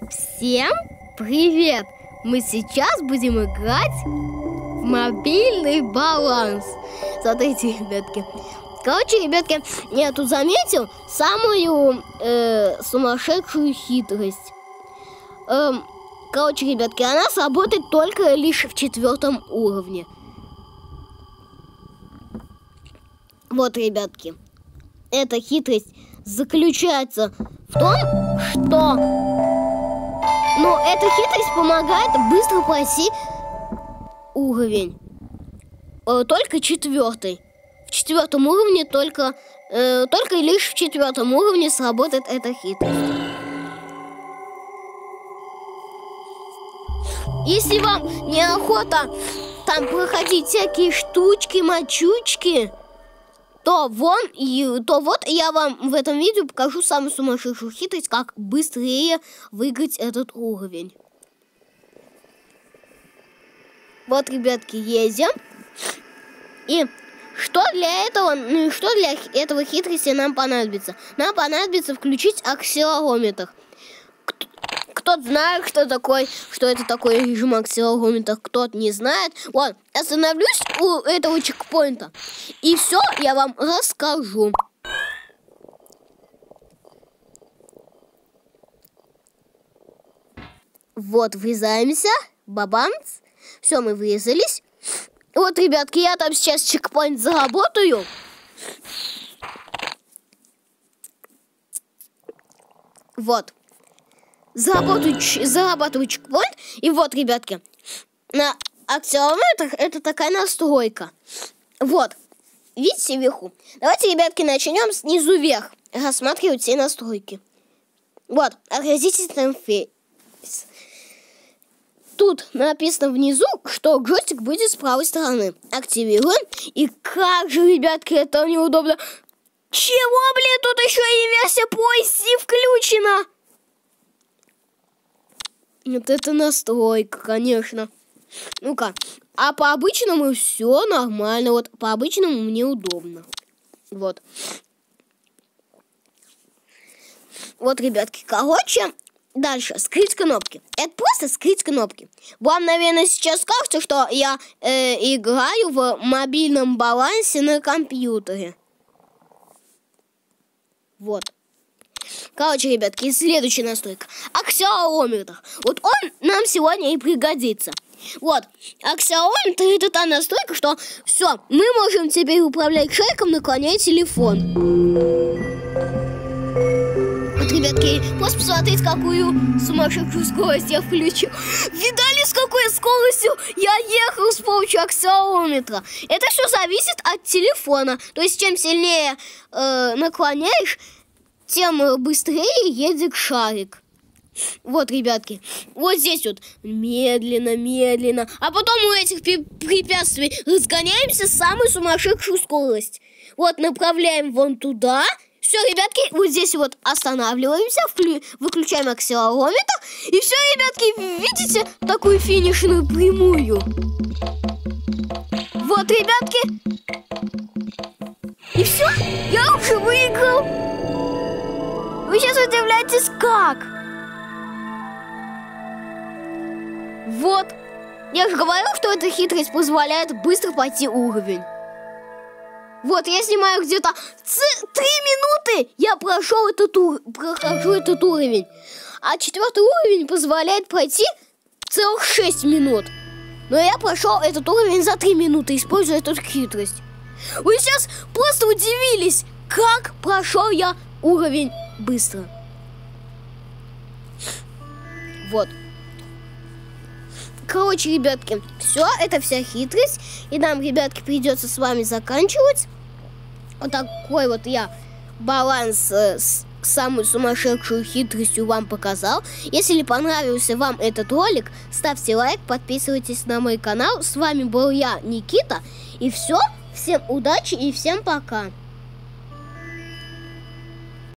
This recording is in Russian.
Всем привет! Мы сейчас будем играть в мобильный баланс. Смотрите, ребятки. Короче, ребятки, я тут заметил самую сумасшедшую хитрость. Короче, ребятки, она сработает только лишь в 4 уровне. Вот, ребятки, эта хитрость заключается в том, что... Но эта хитрость помогает быстро пройти уровень. Только 4. В 4 уровне только лишь в 4 уровне сработает эта хитрость. Если вам неохота там проходить всякие штучки, мочучки, то вот я вам в этом видео покажу самую сумасшедшую хитрость, как быстрее выиграть этот уровень. Вот, ребятки, едем. И что для этого хитрости нам понадобится? Нам понадобится включить акселерометр. Кто-то знает, что это такое режим акселерометра, кто-то не знает. Вот, остановлюсь у этого чекпоинта. И все я вам расскажу. Вот, врезаемся. Бабамц. Все, мы врезались. Вот, ребятки, я там сейчас чекпоинт заработаю. Вот. Зарабатываю чекпоинт. И вот, ребятки, на акселерометрах это такая настройка. Вот. Видите вверху? Давайте, ребятки, начнем снизу вверх. Рассматривать все настройки. Вот. Отразительный интерфейс. Тут написано внизу, что джойстик будет с правой стороны. Активируем. И как же, ребятки, это неудобно. Чего, блин, тут еще и версия по оси включена. Вот это настройка, конечно. Ну-ка. А по обычному все нормально. Вот по обычному мне удобно. Вот. Вот, ребятки, короче, дальше. Скрыть кнопки. Это просто скрыть кнопки. Вам, наверное, сейчас кажется, что я играю в мобильном балансе на компьютере. Вот. Короче, ребятки, следующая настройка. Акселерометр. Вот он нам сегодня и пригодится. Вот. Акселерометр — это та настройка, что все, мы можем теперь управлять шариком, наклоняя телефон. Вот, ребятки, просто посмотреть, какую сумасшедшую скорость я включу. Видали, с какой скоростью я ехал с помощью акселерометра? Это все зависит от телефона. То есть, чем сильнее наклоняешь, тем быстрее едет шарик. Вот, ребятки. Вот здесь вот медленно, медленно. А потом у этих препятствий разгоняемся с самой сумасшедшей скоростью. Вот, направляем вон туда. Все, ребятки, вот здесь вот останавливаемся, выключаем акселерометр. И все, ребятки, видите такую финишную прямую? Вот, ребятки. И все, я уже выиграл. Вы сейчас удивляетесь, как? Вот. Я же говорил, что эта хитрость позволяет быстро пройти уровень. Вот, я снимаю где-то 3 минуты. Я прохожу этот уровень. А 4 уровень позволяет пройти целых 6 минут. Но я прошел этот уровень за 3 минуты, используя эту хитрость. Вы сейчас просто удивились, как прошел я уровень быстро. Вот. Короче, ребятки, все, это вся хитрость. И нам, ребятки, придется с вами заканчивать. Вот такой вот я баланс с самой сумасшедшей хитростью вам показал. Если понравился вам этот ролик, ставьте лайк, подписывайтесь на мой канал. С вами был я, Никита. И все. Всем удачи и всем пока.